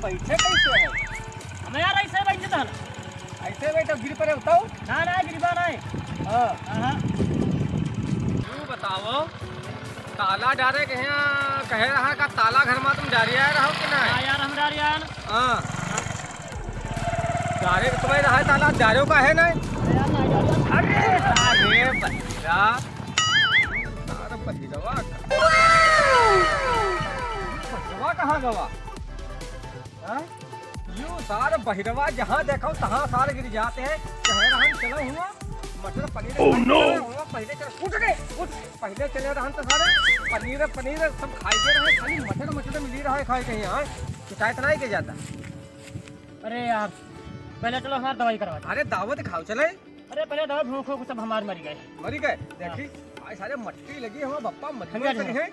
बैठे कैसे है? हमें यार ऐसे बैठे था ऐसे बैठो गिर पड़े बताओ ना ना गिरबा नहीं। हाँ तू बताओ ताला डारे कह रहा का ताला घर में तुम डारिया रहो कि ना? हाँ यार हम डारिया है ना। हाँ डारे तुम्हें रहा ताला डारियों का है ना? अरे अरे बच्चा तारा पहिरवा कहाँ गवा? यूं सार बहिरवा जहाँ देखो तहाँ सार गिर जाते हैं। कह रहा चलो हुआ मटर पनीर हुआ पहले चल उठ गए उठ पहले चले रहन तो सारे पनीर पनीर सब खाई के रहे खाली मटर मटर मिली रहा है खाए कहीं यहाँ शिकायत नहीं के जाता। अरे यार पहले चलो हमारी दवाई करवा। अरे दावत खाओ चले। अरे पहले दवा भूखो सब हमारे मरी गए देखी आज सारे मट्टी लगी हमारे बप्पा मट्टी है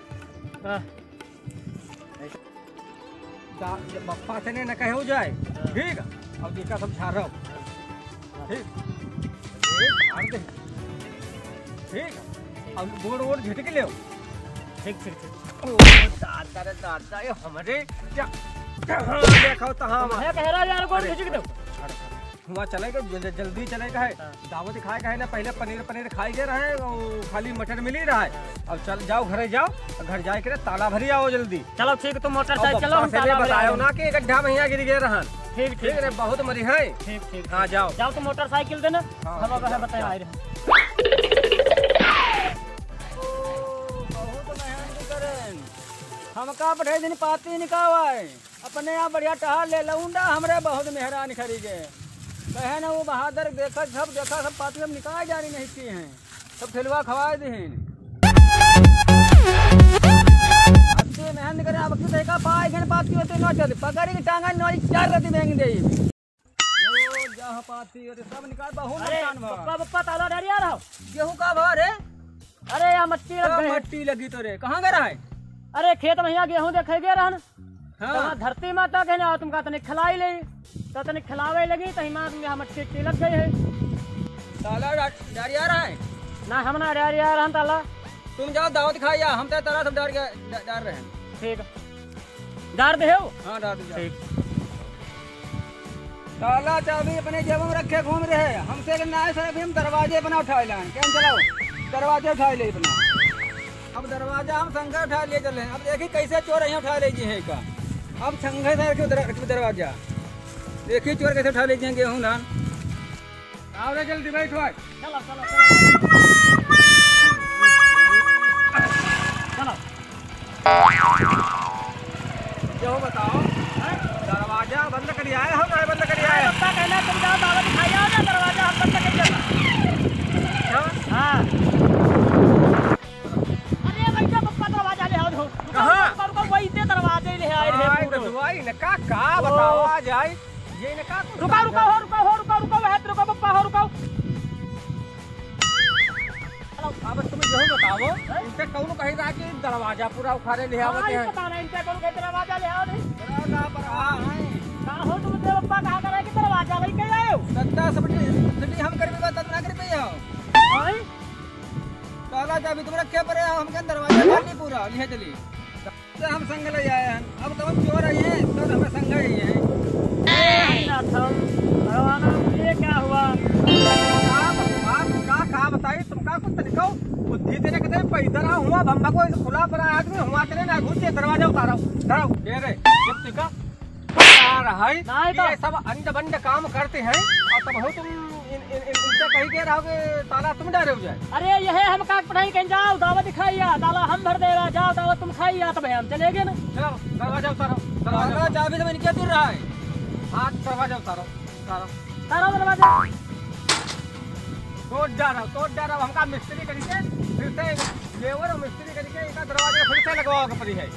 बप्पा से न कहे हो जाए ठीक अब देखा सब झाड़ रहा ठीक ठीक अब गोड़ वोड़ झटक ले ठीक ठीक ठीक दादा ये हमारे क्या देखो तहाँ कह रहा यार गोड़ झटक दो वहाँ चलेगा जल्दी चलेगा है दावत खाए का है ना पहले पनीर पनीर खाई के रहे खाली मटर मिल ही रहा है। अब चल जाओ घरे जाओ घर जाए के ताला भरी आओ जल्दी। चलो ठीक तुम मोटरसाइकिल चलो हम ताला बताओ ना कि गड्ढा में यहाँ गिर गए रहन। ठीक ठीक रे बहुत मरी है। ठीक ठीक हाँ जाओ जाओ तुम मोटरसाइकिल देना हम अब बताए आ रहे बहुत मेहनत करें हम का बढ़े दिन पाती निकावा है अपने यहाँ बढ़िया टहल ले लऊंडा हमरे बहुत मेहरान खरीदे कहे ना वो बहादुर देखा सब पाती हम निकाल जानी नहीं की हैं सब ठेलवा खवाए दी मेहनत करे अब क्यों देखा पाए घन पाती होते न चल पकड़ी की टांगा नौली चार गति महंगी दे ओ जहां पाती होते सब निकाल बहुत नुकसान भा पप्पा पप्पा ताला डारिया रहो गेहूं का भर है। अरे यार मट्टी लग गई मट्टी लगी तो रे कहां गया है? अरे खेत में यहाँ गेहूं देखे गए रहन हाँ धरती माता के ना तुमका तनिक खिलाई ले तो तनिक खिलावे लगी तो यहाँ मट्टी लग गई है। ताला डारिया रहा है ना हम ना डारिया रहन ताला तुम जाओ दावत खाइया हम तो तारा सब डार रहे हैं। ठीक डार दे हो हाँ डार दे ठीक ताला चाबी अपने जेब में रखे घूम रहे हैं हमसे ना है सर अभी हम दरवाजे बना उठा लाए क्या चलाओ दरवाजे उठा ले अपना अब दरवाजा हम संघा उठा ले चले अब देखिए कैसे चोर यहाँ उठा लीजिए है का अब संघे से रखे दरवाजा देखिए चोर कैसे उठा लीजिए गेहूँ धान आओ रे जल्दी बैठो चलो चलो जो बताओ दरवाजा बंद कर आए हो ना बंद कर आए कहना तुम जाओ दावत खाई आओ ना दरवाजा हम बंद कर देगा। हाँ अरे भैया पप्पा दरवाजा ले आओ कहाँ रुको वही से दरवाजे ले आए रे दवाई ने का बताओ आ जाए ये ने का रुको रुको पप्पा हो रुको अब तुम जो बताओ इनसे कौन कही रहा कि दरवाजा पूरा उखाड़े ले आवते हैं पता नहीं इनसे कौन कहते दरवाजा ले आओ ना पर कहाँ हो तुम पप्पा कहाँ करे कि दरवाजा लेके आए हो सत्ता सबटी हम कर भी बात ना कर पे आओ ताला चाबी तुम रखे पर हम के दरवाजा खाली पूरा लिए चली तो हम संग ले आए हैं अब तो हम चोर आए हैं तो हमें संग ही हैं ये क्या हुआ का बताइए तुमका कुछ तरीका बुद्धि देने के पैदल हुआ भम्बा को खुला पड़ा आदमी हुआ तेरे ना घुसे दरवाजा उतारो धरो दे रे जब तक रहा है ये सब अंड बंड काम करते हैं और तब हो तुम इनसे कही के रहोगे ताला तुम डारे हो जाए। अरे यह हम का पढ़ाई कहीं जाओ दावत दिखाइया ताला हम भर देगा जाओ दावत तुम खाइया तब हम चलेंगे ना। चलो दरवाजा उतारो दरवाजा चाबी से क्या दूर रहा है हाथ दरवाजा उतारो तारो दरवाजा तोड़ जा रहा हमका मिस्त्री करके फिर से लेबर और मिस्त्री करके इनका दरवाजा फिर से लगवा के पड़ी है।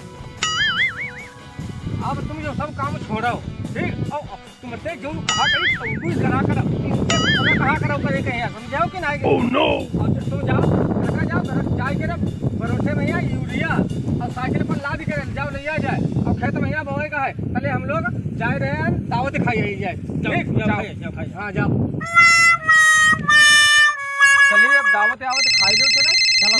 अब तुम जो सब काम छोड़ो ठीक और तुम से जो कहा करी तुम करा करो करे कहीं समझाओ कि नहीं। ओह नो अब तुम जाओ जाए भरोसे में यहाँ यूरिया और साइकिल पर ला भी कर जाओ नहीं आ जाए और खेत में यहाँ बोए का है पहले हम लोग जाए रहे हैं दावत खाई जाए ठीक हाँ जाओ चलिए अब दावत आवत खाई लो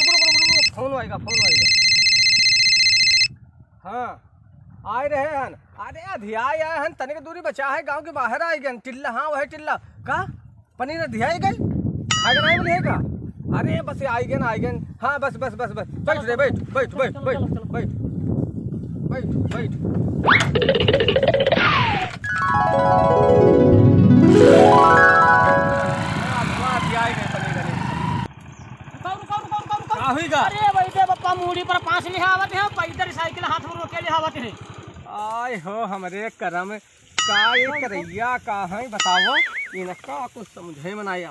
चले फोन आएगा हाँ आए रहे हैं अरे अधियाई आए हन तनिक दूरी बचा है गांव के बाहर आई गन टिल्ला। हाँ वही टिल्ला का पनीर अधियाई गई खाएगा नहीं मिलेगा। अरे बस आई गन। हाँ बस बस बस बस बैठ रे बैठ बैठ बैठ बैठ बैठ बैठ बैठ। अरे भाई दे बप्पा मूड़ी पर 5 लिहावत है पैदल साइकिल हाथ में रोके लिहावत है। आय हो हमरे करम का ये करैया का है बताओ इनका कुछ समझे मनाया।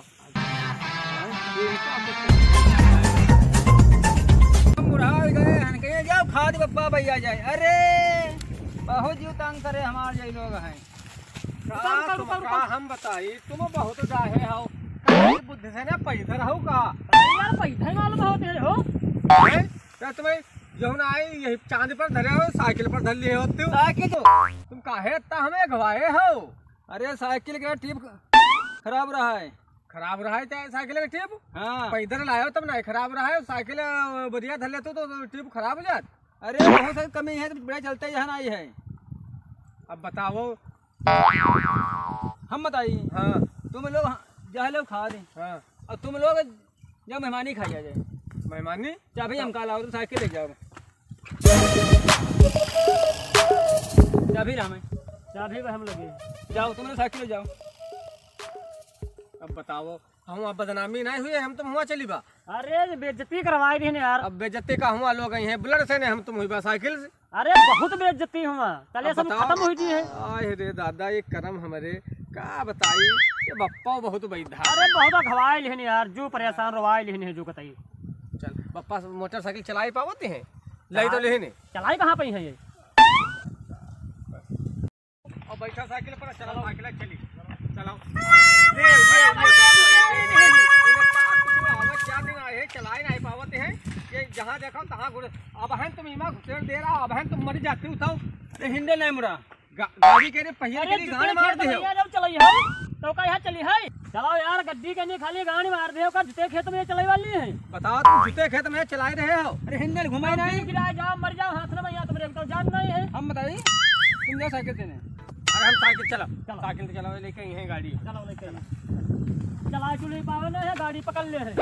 बुढ़ा गए हन के जाओ खा दे बप्पा भैया जाए। अरे बहुत जीव तंग करे हमारे जैसे लोग हैं। का हम बताई तुम बहुत जाहे हो बुद्धि से ना पैदल हो का यार पैदल मालूम होते हो क्या तुम्हें जौन आई यही चांद पर धरे हो साइकिल पर धर लिए होते हो। साइकिल तो तुम काहे इतना हमें गवाए हो। अरे साइकिल का टिप खराब रहा है। खराब रहा है चाहे साइकिल का टिप। हाँ पैदल लाए तब नहीं खराब रहा है साइकिल बढ़िया धर लेते तो टिप खराब हो जात। अरे बहुत सारी कमी है तो बड़े चलते यहाँ आई है। अब बताओ हम बताइए। हाँ तुम लोग जहाँ लोग खा दे हाँ और तुम लोग जब मेहमानी खाई जाए मेहमानी चाबी हम काला हो तो साइकिल ले जाओ। चाबी हमें चाबी पे हम लगे जाओ तुम लोग साइकिल ले जाओ। अब बताओ हम अब बदनामी नहीं हुए हम तुम हुआ चली बा। अरे बेइज्जती करवाई रही यार। अब बेइज्जती का हुआ लोग हैं बुलर से ने हम तुम हुई बा साइकिल से। अरे बहुत बेइज्जती हुआ कल सब खत्म हुई थी है। आए रे दादा ये करम हमारे का बताई ये बप्पा बहुत बैधा। अरे बहुत घवाई लिहन यार जो परेशान रवाई लिहन है जो बताइए। चल बप्पा मोटरसाइकिल चलाई पावते हैं लाई तो लेने चलाई कहाँ पे है ये। और बैठा साइकिल पर चलो साइकिल चली चलाओ चलाए नहीं पावते हैं ये जहाँ देखो तहाँ घुस। अब है तुम इमा घुसेड़ दे रहा अब है तुम मर जाते हो। अरे हिंदे नहीं मुड़ा गाड़ी के पहिया के गाड़ी मार दे हो जब चलाई है तो का यहाँ चली है। चलाओ यार गड्डी के नहीं खाली गाड़ी मार दे हो का जूते खेत में चलाई वाली है। बताओ तुम जूते खेत में चला रहे हो। अरे हिंदे घुमाई नहीं गिरा जाओ मर जाओ हाथ में यहाँ तुम्हारे तो जान नहीं है। हम बताइए तुम जाओ साइकिल देने। अरे हम साइकिल चलो साइकिल चलाओ लेके ही है गाड़ी चलो लेके चला चुली पावे ना है गाड़ी पकड़ ले है।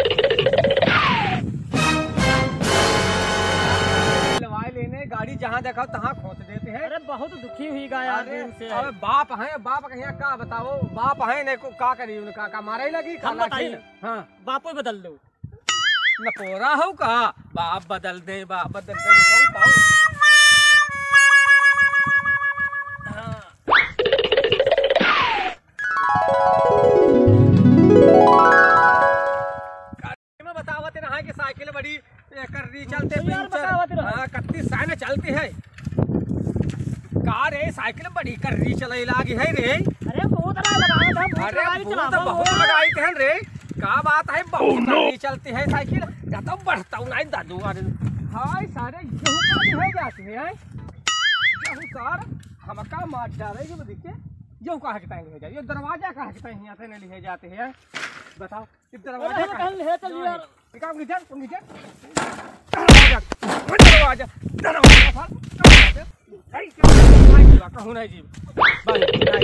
लवाई लेने गाड़ी जहाँ देखो तहाँ खोस देते हैं। अरे बहुत दुखी हुई गा यार दिन से। अरे बाप है बाप कहीं का बताओ बाप है नहीं को का करी उनका का मारे लगी हम बताइए। हाँ बापू ही बदल दो नपोरा हो का बाप बदल दे पाओ। बतावत ना कि साइकिल बड़ी कर्री चलते कत्ती साइने चलती है कार है साइकिल बड़ी कर्री चले लागी है रे। अरे बहुत लगाई थे रे का बात है बहुत कर्री चलती है साइकिल या तो बढ़ता हूँ नहीं दादू। हाय सारे गेहूँ हो जाते हैं गेहूँ कार हम का मार डाले जो देखिए गेहूँ कहाँ के टाइम ले जाए ये दरवाजा कहाँ के टाइम यहाँ से नहीं ले जाते हैं। बताओ इस दरवाजा दरवाजा कहूँ नहीं जी